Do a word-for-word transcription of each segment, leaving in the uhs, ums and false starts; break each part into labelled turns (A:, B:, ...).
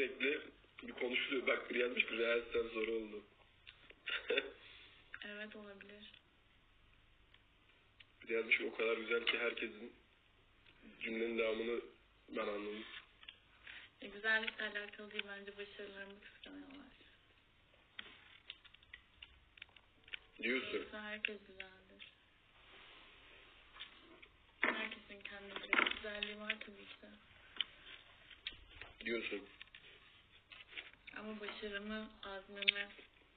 A: sürekli bir konuşuluyor. Bak bir yazmış bir reelsen zor oldu.
B: Evet olabilir.
A: Bir yazmış o kadar güzel ki herkesin cümlenin devamını ben anladım.
B: E, güzellikle alakalı değil bence başarılarımı kıskanıyorlar.
A: Diyorsun.
B: Yoksa herkes güzeldir. Herkesin kendine bir güzelliği var tabii ki.
A: Diyorsun.
B: Ama başarımı, azmimi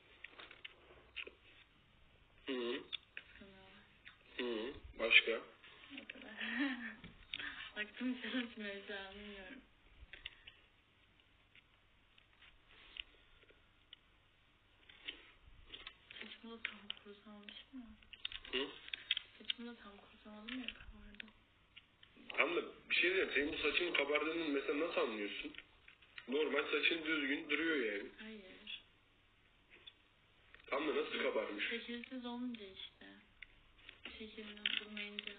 A: Hı hı.
B: kıskanıyorlar.
A: Hı hı. Başka?
B: O kadar. Baktım çalışmayacağım, bilmiyorum. Saçımı da tam kurutamamışım ya.
A: Hı?
B: Saçımı da tam kurutamadım ya, kabardı.
A: Tam da bir şey diyeyim. Senin bu saçının kabardığını mesela nasıl anlıyorsun? Normal saçın düzgün duruyor yani.
B: Hayır.
A: Tam da nasıl kabarmış?
B: Şekilsiz olunca işte. Şekilli durmayınca.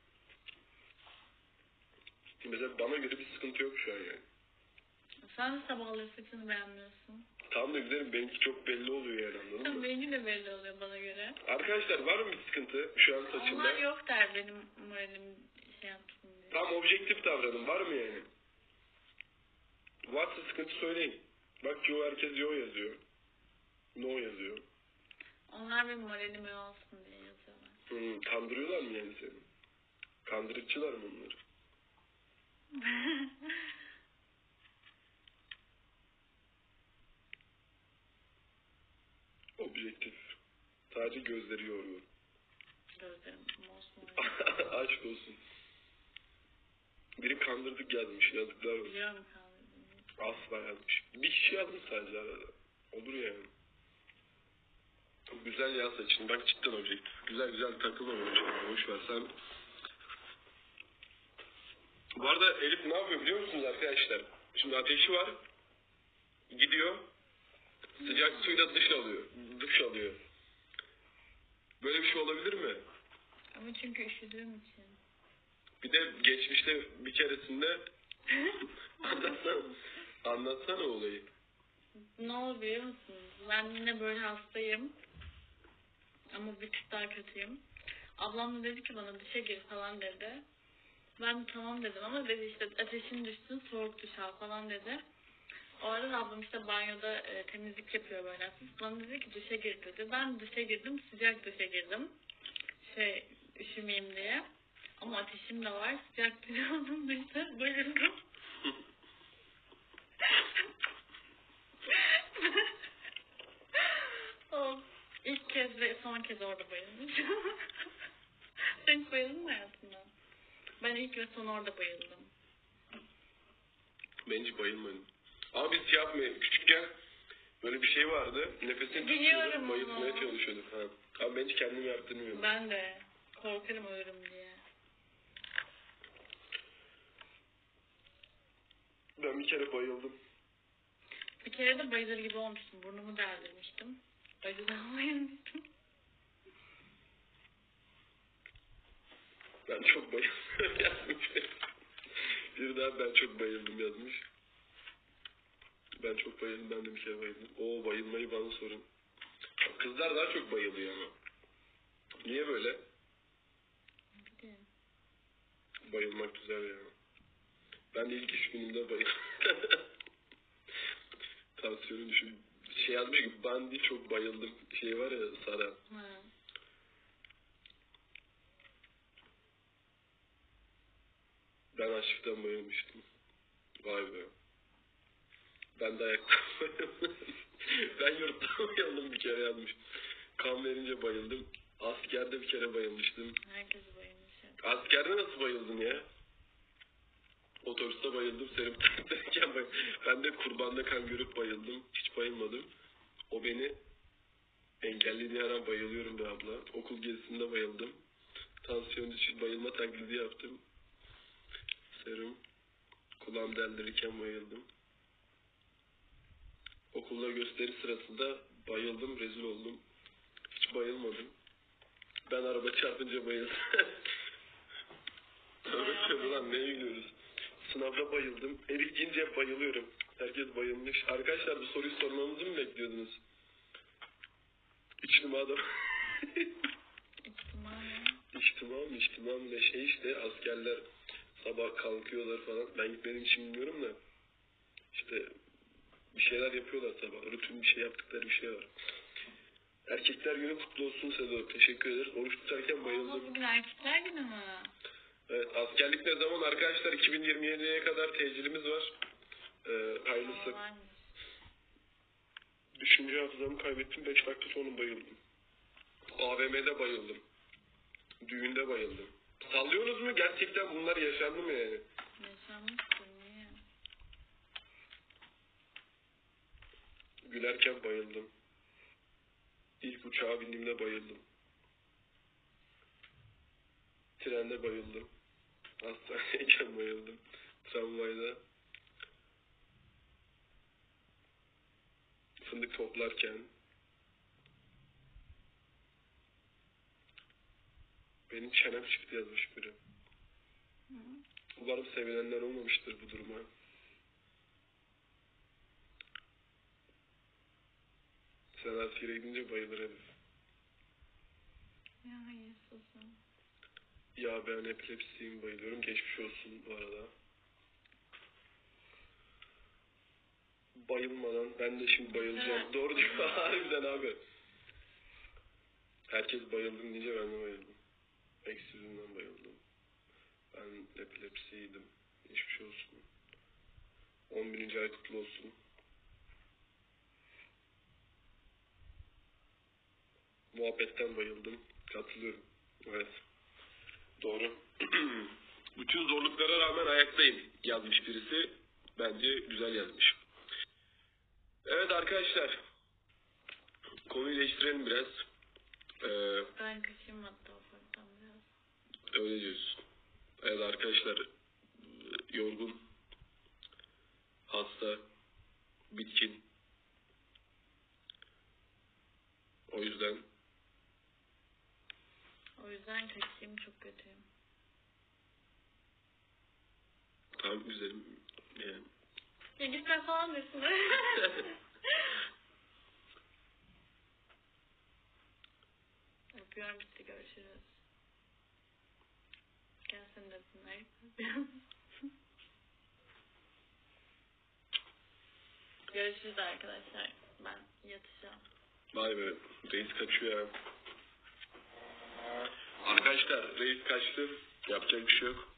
A: Mesela bana göre bir sıkıntı yok şu an yani.
B: Sen de sabahları saçını beğenmiyorsun.
A: Tam da güzelim, benimki çok belli oluyor yani, anladın mı?
B: Benimki de belli oluyor bana göre.
A: Arkadaşlar var mı bir sıkıntı şu an saçımda?
B: Onlar yok der benim moralim şey yapsın diye.
A: Tam objektif davranın, var mı yani? Varsa sıkıntı söyleyin. Bak yo, herkes yo yazıyor. No yazıyor.
B: Onlar benim moralimi olsun diye yazıyorlar.
A: Hmm, kandırıyorlar mı yani seni? Kandırıcılar mı onlar? Objektif. Sadece gözleri yoruyor.
B: Gözlerim mosmor.
A: Aşk olsun. Biri kandırdık yazmış, yazıklar olsun.
B: Biliyorum kandırdığını.
A: Asla yazmış. Bir kişi yazmış sadece arada. Olur yani. Güzel ya saçın. Bak cidden objektif. Güzel güzel takılma böyle. Boş ver sen. Bu arada Elif ne yapıyor biliyor musunuz arkadaşlar? Şimdi ateşi var. Gidiyor. Sıcak suyla duş alıyor. Duş alıyor. Böyle bir şey olabilir mi?
B: Ama çünkü üşüdüğüm için.
A: Bir de geçmişte bir keresinde anlatsana, anlatsana olayı.
B: Ne oldu biliyor musunuz? Ben yine böyle hastayım. Ama bir tık daha kötüyüm. Ablam da dedi ki bana duşa gir falan dedi. Ben de tamam dedim ama dedi işte ateşin düşsün soğuk duş al falan dedi. O arada ablam işte banyoda e, temizlik yapıyor böyle hafif. Bana dedi ki duşa gir dedi. Ben duşa girdim, sıcak duşa girdim. Şey üşümeyeyim diye. Ama ateşim de var. Sıcak duş aldım duşta bayıldım. Oh, ilk kez ve son kez orada bayıldım. Sen hiç bayıldın mı hayatında? Ben ilk ve son orada bayıldım.
A: Ben hiç bayılmadım. Ama biz şey yapmaya, küçükken böyle bir şey vardı. Nefesini
B: Biliyorum
A: tutuyorduk, bayıltmaya
B: onu.
A: çalışıyorduk. Ha. Ama ben hiç kendim yaptırmıyorum.
B: Ben de. Korkarım ölürüm diye.
A: Ben bir kere bayıldım.
B: Bir kere de bayılır gibi olmuştum. Burnumu deldirmiştim. Acıdan bayılmıştım.
A: Ben çok bayıldım yazmış. Bir daha ben çok bayıldım yazmış. Ben çok bayıldım, ben de bir kere bayıldım. Oo, bayılmayı bana sorun. Kızlar daha çok bayılıyor ama. Niye böyle?
B: Bilmiyorum.
A: Bayılmak güzel ya. Ben de ilk iş günümde bayıldım. Tansiyonu düşün. Şey yazmış ki ben değil çok bayıldım. Şey var ya Sara.
B: Ha.
A: Ben aşktan bayılmıştım. Vay be. Ben de ayakta bayıldım. Ben yurtta bayıldım bir kere yazmış. Kan verince bayıldım. Askerde bir kere bayılmıştım.
B: Herkes bayılmış.
A: Askerde nasıl bayıldın ya? Otobüste bayıldım. Serum taktırırken bayıldım. Ben de kurbanda kan görüp bayıldım. Hiç bayılmadım. O beni engellediği ara bayılıyorum be abla. Okul gezisinde bayıldım. Tansiyon düşük bayılma taklidi yaptım. Serum. Kulağım deldirirken bayıldım. Okulda gösteri sırasında bayıldım, rezil oldum. Hiç bayılmadım. Ben araba çarpınca bayıldım. Tövbe tövbe lan, neye gülüyoruz? Sınavda bayıldım. Eve gidince bayılıyorum. Herkes bayılmış. Arkadaşlar bu soruyu sormamızı mı bekliyordunuz? İçtima da...
B: İçtima mı?
A: İçtima mı? İçtima mı? Ne şey işte askerler sabah kalkıyorlar falan. Ben gitmediğim için bilmiyorum da. İşte bir şeyler yapıyorlar sabah. Rutin bir şey yaptıkları bir şey var. Erkekler günü kutlu olsun Sedo. Teşekkür ederiz. Oruç tutarken bayıldım.
B: Ama bugün erkekler günü mü?
A: Evet, askerlik ne zaman arkadaşlar? iki bin yirmi yediye kadar tecilimiz var. Ee, hayırlısı.
B: Aa, varmış.
A: Düşünce hafızamı kaybettim. beş dakika sonra bayıldım. A V M'de bayıldım. Düğünde bayıldım. Sallıyorsunuz mu? Gerçekten bunlar yaşandı mı yani?
B: Yaşanmıştır niye?
A: Gülerken bayıldım. İlk uçağa bindiğimde bayıldım. Trende bayıldım. Hastanedeyken bayıldım. Tramvayda. Fındık toplarken. Benim çenem çıktı yazmış biri.
B: Hı.
A: Umarım sevinenler olmamıştır bu duruma. Sen askere gidince bayılır herif.
B: Ya hayırsızım.
A: Ya ben epilepsiyim, bayılıyorum. Geçmiş olsun bu arada. Bayılmadan ben de şimdi bayılacağım.
B: Evet.
A: Doğru diyor. Harbiden abi. Herkes bayıldım deyince ben de bayıldım. Eksi yüzünden bayıldım. Ben epilepsiydim. Geçmiş olsun. on bininci ay kutlu olsun. Muhabbetten bayıldım. Katılıyorum. Evet. Doğru. Bütün zorluklara rağmen ayaktayım yazmış birisi. Bence güzel yazmış. Evet arkadaşlar. Konuyu değiştirelim biraz. Ee,
B: Ben kaçayım hatta ufaktan biraz.
A: öyle diyorsun. Evet arkadaşlar. Yorgun. Hasta. Bitkin. O yüzden
B: O yüzden kaçayım, çok kötüyüm.
A: tam güzelim. Yani.
B: Ya gitme falan desin. Öpüyorum, bitti, görüşürüz. Gel sen de öpünler. Görüşürüz arkadaşlar. Ben yatacağım.
A: Vay be. Reis kaçıyor ya. Arkadaşlar reis kaçtı. Yapacak bir şey yok.